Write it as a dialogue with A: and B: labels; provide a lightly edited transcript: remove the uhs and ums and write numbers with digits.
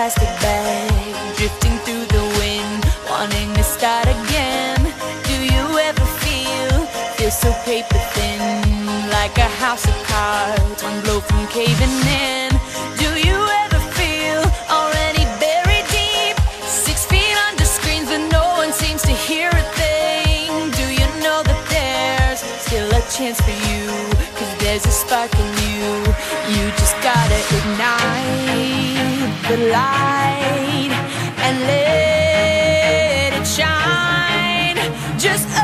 A: plastic bag, drifting through the wind, wanting to start again. Do you ever feel so paper thin, like a house of cards, one blow from caving in? Do you ever feel already buried deep, 6 feet under screens, but no one seems to hear a thing? Do you know that there's still a chance for you, 'cause there's a spark in you? You just gotta ignite the light and let it shine. Just